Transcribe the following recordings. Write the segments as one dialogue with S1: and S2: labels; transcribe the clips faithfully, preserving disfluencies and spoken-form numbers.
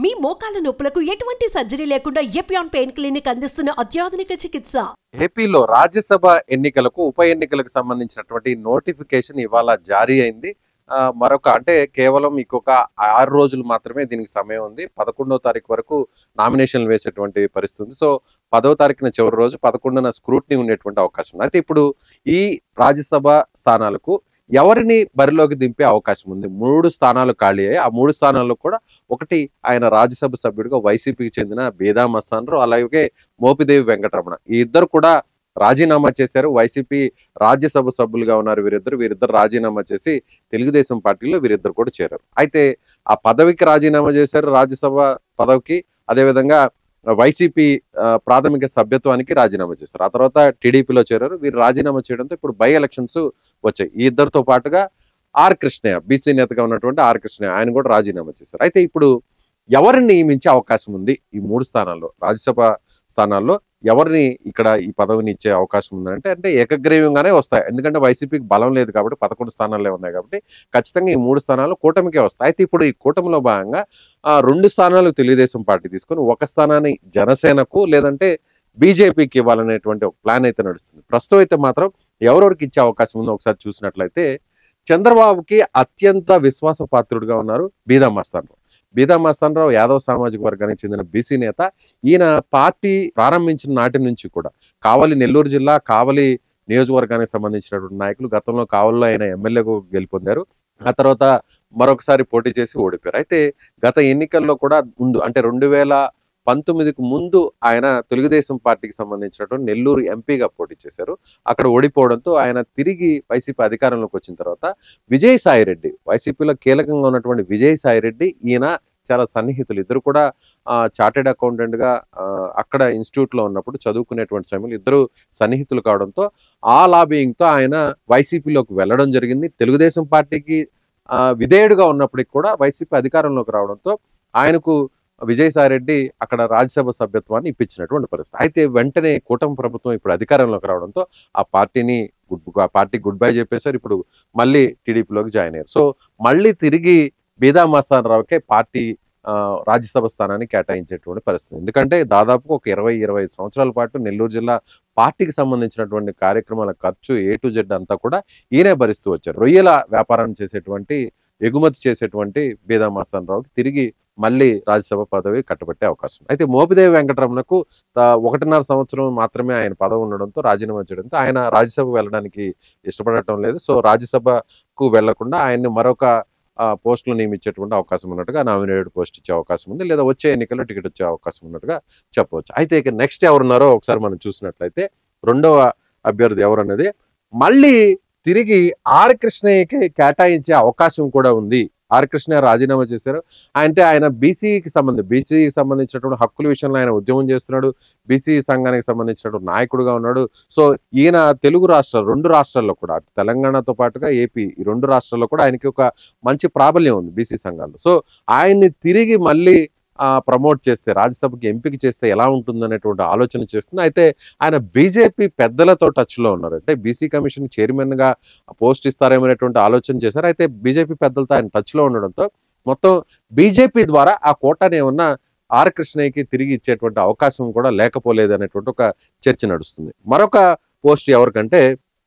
S1: మీ మోకాల నొప్పులకు ఎటువంటి సర్జరీ లేకుండా ఎపియాన్ పెయిన్ క్లినిక్ అందిస్తున్న అత్యాధునిక చికిత్స.
S2: ఏపీలో రాజ్యసభ ఎన్నికలకు ఉప ఎన్నికలకు సంబంధించినటువంటి నోటిఫికేషన్ ఇవాళ జారీ అయింది. మరొక అంటే కేవలం ఇంకొక ఆరు రోజులు మాత్రమే దీనికి సమయం ఉంది. పదకొండవ తారీఖు వరకు నామినేషన్లు వేసేటువంటి పరిస్థితి ఉంది. సో పదవ తారీఖున చివరి రోజు, పదకొండున స్క్రూటినీ ఉండేటువంటి అవకాశం ఉంది. అయితే ఇప్పుడు ఈ రాజ్యసభ స్థానాలకు ఎవరిని బరిలోకి దింపే అవకాశం ఉంది. మూడు స్థానాలు ఖాళీ అయ్యాయి. ఆ మూడు స్థానాల్లో కూడా ఒకటి ఆయన రాజ్యసభ సభ్యుడిగా వైసీపీకి చెందిన బీదా మస్తానరావు, అలాగే మోపిదేవి వెంకటరమణ, ఈ ఇద్దరు కూడా రాజీనామా చేశారు. వైసీపీ రాజ్యసభ సభ్యులుగా ఉన్నారు వీరిద్దరు. వీరిద్దరు రాజీనామా చేసి తెలుగుదేశం పార్టీలో వీరిద్దరు కూడా చేరారు. అయితే ఆ పదవికి రాజీనామా చేశారు, రాజ్యసభ పదవికి. అదేవిధంగా వైసీపీ ప్రాథమిక సభ్యత్వానికి రాజీనామా చేశారు. ఆ తర్వాత టీడీపీలో చేరారు. వీరు రాజీనామా చేయడంతో ఇప్పుడు బై ఎలక్షన్స్ వచ్చాయి. ఈ ఇద్దరితో పాటుగా ఆర్ కృష్ణయ్య, బీసీ నేతగా ఉన్నటువంటి ఆర్ కృష్ణయ్య, ఆయన కూడా రాజీనామా చేశారు. అయితే ఇప్పుడు ఎవరిని నియమించే అవకాశం ఉంది ఈ మూడు స్థానాల్లో, రాజ్యసభ స్థానాల్లో ఎవరిని ఇక్కడ ఈ పదవిని ఇచ్చే అవకాశం ఉందంటే అంటే ఏకగ్రీవంగానే వస్తాయి. ఎందుకంటే వైసీపీకి బలం లేదు కాబట్టి, పదకొండు స్థానాలే ఉన్నాయి కాబట్టి ఖచ్చితంగా ఈ మూడు స్థానాలు కూటమికే వస్తాయి. అయితే ఇప్పుడు ఈ కూటమిలో భాగంగా ఆ రెండు స్థానాలు తెలుగుదేశం పార్టీ తీసుకొని ఒక స్థానాన్ని జనసేనకు లేదంటే బీజేపీకి ఇవ్వాలనేటువంటి ఒక ప్లాన్ అయితే నడుస్తుంది. ప్రస్తుతం అయితే మాత్రం ఎవరెవరికి ఇచ్చే అవకాశం ఉందో ఒకసారి చూసినట్లయితే చంద్రబాబుకి అత్యంత విశ్వాసపాత్రుడిగా ఉన్నారు బీదా మస్తానరావు. బీదా మస్తానరావు యాదవ్ సామాజిక వర్గానికి చెందిన బీసీ నేత. ఈయన పార్టీ ప్రారంభించిన నాటి నుంచి కూడా కావలి, నెల్లూరు జిల్లా కావలి నియోజకవర్గానికి సంబంధించినటువంటి నాయకులు. గతంలో కావలిలో ఆయన ఎమ్మెల్యేకు గెలుపొందారు. ఆ తర్వాత మరొకసారి పోటీ చేసి ఓడిపోయారు. అయితే గత ఎన్నికల్లో కూడా ముందు అంటే రెండు వేల పంతొమ్మిదికి ముందు ఆయన తెలుగుదేశం పార్టీకి సంబంధించినటువంటి నెల్లూరు ఎంపీగా పోటీ చేశారు. అక్కడ ఓడిపోవడంతో ఆయన తిరిగి వైసీపీ అధికారంలోకి వచ్చిన తర్వాత విజయసాయిరెడ్డి, వైసీపీలో కీలకంగా ఉన్నటువంటి విజయసాయిరెడ్డి, ఈయన చాలా సన్నిహితులు. ఇద్దరు కూడా చార్టెడ్ అకౌంటెంట్ గా అక్కడ ఇన్స్టిట్యూట్ లో ఉన్నప్పుడు చదువుకునేటువంటి సమయంలో ఇద్దరు సన్నిహితులు కావడంతో ఆ లాబియింగ్ తో ఆయన వైసీపీలోకి వెళ్ళడం జరిగింది. తెలుగుదేశం పార్టీకి విధేయుడుగా ఉన్నప్పటికీ కూడా వైసీపీ అధికారంలోకి రావడంతో ఆయనకు విజయసాయిరెడ్డి అక్కడ రాజ్యసభ సభ్యత్వాన్ని ఇప్పించినటువంటి పరిస్థితి. అయితే వెంటనే కూటమి ప్రభుత్వం ఇప్పుడు అధికారంలోకి రావడంతో ఆ పార్టీని గుడ్ ఆ పార్టీ గుడ్ బై చెప్పేశారు. ఇప్పుడు మళ్ళీ టీడీపీలోకి జాయిన్ అయ్యారు. సో మళ్ళీ తిరిగి బీదా మస్తానరావుకే పార్టీ రాజ్యసభ స్థానాన్ని కేటాయించేటువంటి పరిస్థితి. ఎందుకంటే దాదాపు ఒక ఇరవై ఇరవై ఐదు సంవత్సరాల పాటు నెల్లూరు జిల్లా పార్టీకి సంబంధించినటువంటి కార్యక్రమాల ఖర్చు ఏ టు జెడ్ అంతా కూడా ఈయనే భరిస్తూ వచ్చారు. రొయ్యల వ్యాపారం చేసేటువంటి, ఎగుమతి చేసేటువంటి బీదా మస్తానరావుకి తిరిగి మళ్ళీ రాజ్యసభ పదవి కట్టబెట్టే అవకాశం. అయితే మోపిదేవి వెంకటరమణకు ఒకటిన్నర సంవత్సరం మాత్రమే ఆయన పదవి ఉండడంతో రాజీనామా చేయడంతో ఆయన రాజ్యసభకు వెళ్ళడానికి ఇష్టపడటం లేదు. సో రాజ్యసభకు వెళ్లకుండా ఆయన్ని మరొక పోస్టులు నియమించేటువంటి అవకాశం ఉన్నట్టుగా, నామినేటెడ్ పోస్ట్ ఇచ్చే అవకాశం ఉంది, లేదా వచ్చే ఎన్నికల్లో టికెట్ వచ్చే అవకాశం ఉన్నట్టుగా చెప్పవచ్చు. అయితే ఇక నెక్స్ట్ ఎవరున్నారో ఒకసారి మనం చూసినట్లయితే రెండవ అభ్యర్థి ఎవరన్నది మళ్ళీ తిరిగి ఆర్ కృష్ణయ్యకి కేటాయించే అవకాశం కూడా ఉంది. ఆర్ కృష్ణయ్య రాజీనామా చేశారు. అంటే ఆయన బీసీకి సంబంధించి బీసీకి సంబంధించినటువంటి హక్కుల విషయంలో ఆయన ఉద్యమం చేస్తున్నాడు. బీసీ సంఘానికి సంబంధించినటువంటి నాయకుడుగా ఉన్నాడు. సో ఈయన తెలుగు రాష్ట్రాలు రెండు రాష్ట్రాల్లో కూడా, తెలంగాణతో పాటుగా ఏపీ, ఈ రెండు రాష్ట్రాల్లో కూడా ఆయనకి ఒక మంచి ప్రాబల్యం ఉంది బీసీ సంఘాల్లో. సో ఆయన్ని తిరిగి మళ్ళీ ప్రమోట్ చేస్తే, రాజ్యసభకి ఎంపిక చేస్తే ఎలా ఉంటుందనేటువంటి ఆలోచన చేస్తుంది. అయితే ఆయన బీజేపీ పెద్దలతో టచ్లో ఉన్నారు. అంటే బీసీ కమిషన్ చైర్మన్ గా పోస్ట్ ఇస్తారేమనేటువంటి ఆలోచన చేశారు. అయితే బీజేపీ పెద్దలతో ఆయన టచ్లో ఉండడంతో మొత్తం బీజేపీ ద్వారా ఆ కోటాని ఏమన్నా ఆర్ కృష్ణయ్యకి తిరిగి ఇచ్చేటువంటి అవకాశం కూడా లేకపోలేదు అనేటువంటి ఒక చర్చ నడుస్తుంది. మరొక పోస్ట్ ఎవరికంటే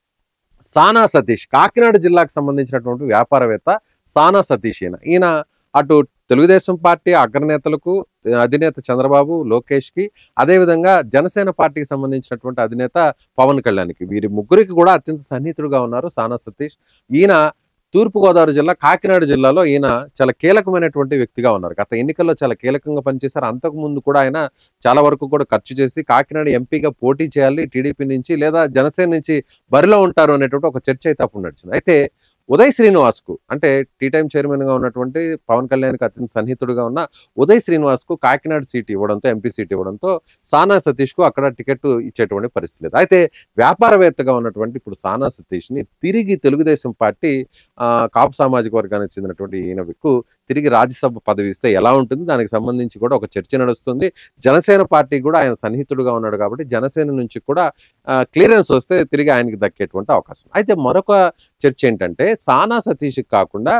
S2: సానా సతీష్, కాకినాడ జిల్లాకు సంబంధించినటువంటి వ్యాపారవేత్త సానా సతీష్. ఈయన ఈయన అటు తెలుగుదేశం పార్టీ అగ్రనేతలకు, అధినేత చంద్రబాబు, లోకేష్ కి, అదేవిధంగా జనసేన పార్టీకి సంబంధించినటువంటి అధినేత పవన్ కళ్యాణ్కి, వీరి ముగ్గురికి కూడా అత్యంత సన్నిహితుడుగా ఉన్నారు సానా సతీష్. ఈయన తూర్పుగోదావరి జిల్లా కాకినాడ జిల్లాలో ఈయన చాలా కీలకమైనటువంటి వ్యక్తిగా ఉన్నారు. గత ఎన్నికల్లో చాలా కీలకంగా పనిచేశారు. అంతకు ముందు కూడా ఆయన చాలా వరకు కూడా ఖర్చు చేసి కాకినాడ ఎంపీగా పోటీ చేయాలి టీడీపీ నుంచి, లేదా జనసేన నుంచి బరిలో ఉంటారు అనేటువంటి ఒక చర్చ అయితే అప్పుడు నడిచింది. అయితే ఉదయ్ శ్రీనివాస్ కు, అంటే టీ టైమ్ చైర్మన్ గా ఉన్నటువంటి పవన్ కళ్యాణ్కి అత్యంత సన్నిహితుడుగా ఉన్న ఉదయ్ శ్రీనివాస్ కు కాకినాడ సీట్ ఇవ్వడంతో, ఎంపీ సీట్ ఇవ్వడంతో సానా సతీష్ కు అక్కడ టికెట్ ఇచ్చేటువంటి పరిస్థితి లేదు. అయితే వ్యాపారవేత్తగా ఉన్నటువంటి ఇప్పుడు సానా సతీష్ ని తిరిగి తెలుగుదేశం పార్టీ ఆ కాపు సామాజిక వర్గానికి చెందినటువంటి ఈయనకు తిరిగి రాజ్యసభ పదవి ఇస్తే ఎలా ఉంటుంది, దానికి సంబంధించి కూడా ఒక చర్చ నడుస్తుంది. జనసేన పార్టీ కూడా ఆయన సన్నిహితుడుగా ఉన్నాడు కాబట్టి జనసేన నుంచి కూడా క్లియరెన్స్ వస్తే తిరిగి ఆయనకి దక్కేటువంటి అవకాశం. అయితే మరొక చర్చ ఏంటంటే సానా సతీష్ కాకుండా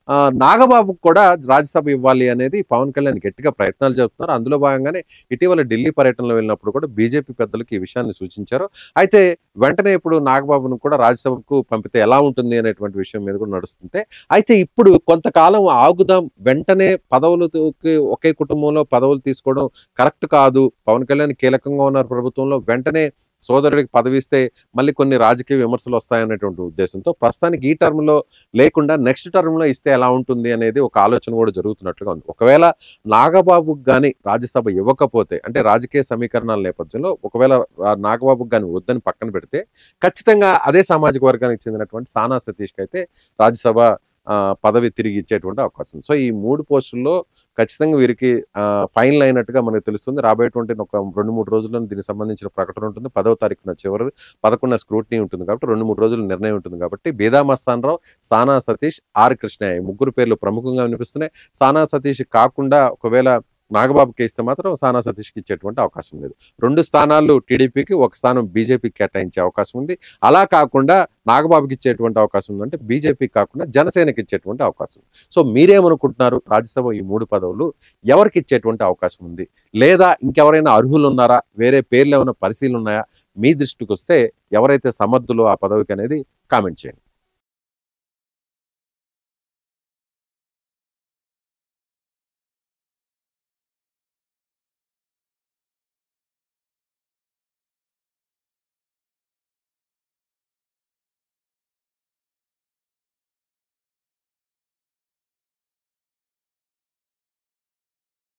S2: ఆ, నాగబాబుకు కూడా రాజ్యసభ ఇవ్వాలి అనేది పవన్ కళ్యాణ్ గట్టిగా ప్రయత్నాలు చేస్తున్నారు. అందులో భాగంగానే ఇటీవల ఢిల్లీ పర్యటనలో వెళ్ళినప్పుడు కూడా బీజేపీ పెద్దలకు ఈ విషయాన్ని సూచించారు. అయితే వెంటనే ఇప్పుడు నాగబాబును కూడా రాజ్యసభకు పంపితే ఎలా ఉంటుంది అనేటువంటి విషయం మీద కూడా నడుస్తుంటే, అయితే ఇప్పుడు కొంతకాలం ఆగుదాం, వెంటనే పదవులకి ఒకే కుటుంబంలో పదవులు తీసుకోవడం కరెక్ట్ కాదు, పవన్ కళ్యాణ్ కీలకంగా ఉన్నారు ప్రభుత్వంలో, వెంటనే సోదరుడికి పదవి ఇస్తే మళ్ళీ కొన్ని రాజకీయ విమర్శలు వస్తాయనేటువంటి ఉద్దేశంతో ప్రస్తుతానికి ఈ టర్మ్ లో లేకుండా నెక్స్ట్ టర్మ్ లో ఇస్తే ఎలా ఉంటుంది అనేది ఒక ఆలోచన కూడా జరుగుతున్నట్లుగా ఉంది. ఒకవేళ నాగబాబుకు కానీ రాజ్యసభ ఇవ్వకపోతే, అంటే రాజకీయ సమీకరణాల నేపథ్యంలో ఒకవేళ నాగబాబుకు కానీ వద్దని పక్కన పెడితే, ఖచ్చితంగా అదే సామాజిక వర్గానికి చెందినటువంటి సానా సతీష్కి అయితే రాజ్యసభ పదవి తిరిగి ఇచ్చేటువంటి అవకాశం ఉంది. సో ఈ మూడు పోస్టుల్లో ఖచ్చితంగా వీరికి ఫైనల్ అయినట్టుగా మనకు తెలుస్తుంది. రాబోయేటువంటి ఒక రెండు మూడు రోజుల్లో దీనికి సంబంధించిన ప్రకటన ఉంటుంది. పదవ తారీఖున చివరి పదకొండున స్క్రూటినీ ఉంటుంది కాబట్టి రెండు మూడు రోజులు నిర్ణయం ఉంటుంది కాబట్టి బీదా మస్తాన్ రావు, సానా సతీష్, ఆర్ కృష్ణయ్య ముగ్గురు పేర్లు ప్రముఖంగా వినిపిస్తున్నాయి. సానా సతీష్ కాకుండా ఒకవేళ నాగబాబుకి ఇస్తే మాత్రం సానా సతీష్కి ఇచ్చేటువంటి అవకాశం లేదు. రెండు స్థానాలు టీడీపీకి, ఒక స్థానం బీజేపీకి కేటాయించే అవకాశం ఉంది. అలా కాకుండా నాగబాబుకి ఇచ్చేటువంటి అవకాశం ఉందంటే బీజేపీకి కాకుండా జనసేనకి ఇచ్చేటువంటి అవకాశం. సో మీరేమనుకుంటున్నారు? రాజ్యసభ ఈ మూడు పదవులు ఎవరికి ఇచ్చేటువంటి అవకాశం ఉంది? లేదా ఇంకెవరైనా అర్హులు ఉన్నారా? వేరే పేర్లు ఏమైనా పరిశీలన ఉన్నాయా? మీ దృష్టికి వస్తే ఎవరైతే సమర్థులు ఆ పదవికి అనేది కామెంట్ చేయండి.